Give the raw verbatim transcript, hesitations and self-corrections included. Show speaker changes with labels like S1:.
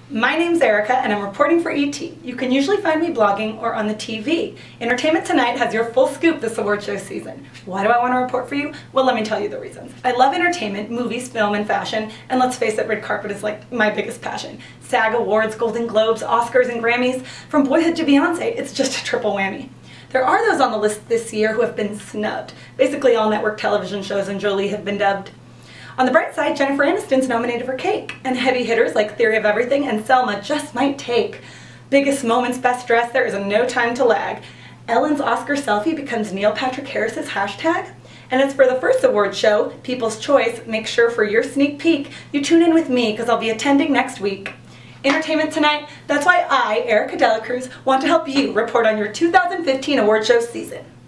S1: My name's Erica and I'm reporting for E T. You can usually find me blogging or on the T V. Entertainment Tonight has your full scoop this award show season. Why do I want to report for you? Well, let me tell you the reasons. I love entertainment, movies, film, and fashion, and let's face it, red carpet is like my biggest passion. SAG Awards, Golden Globes, Oscars, and Grammys. From Boyhood to Beyonce, it's just a triple whammy. There are those on the list this year who have been snubbed. Basically all network television shows and Jolie have been dubbed. On the bright side, Jennifer Aniston's nominated for Cake, and heavy hitters like Theory of Everything and Selma just might take. Biggest moments, best dress, there is no time to lag. Ellen's Oscar selfie becomes Neil Patrick Harris's hashtag. And as for the first award show, People's Choice, make sure for your sneak peek, you tune in with me because I'll be attending next week. Entertainment Tonight, that's why I, Erica Dela Cruz, want to help you report on your two thousand fifteen award show season.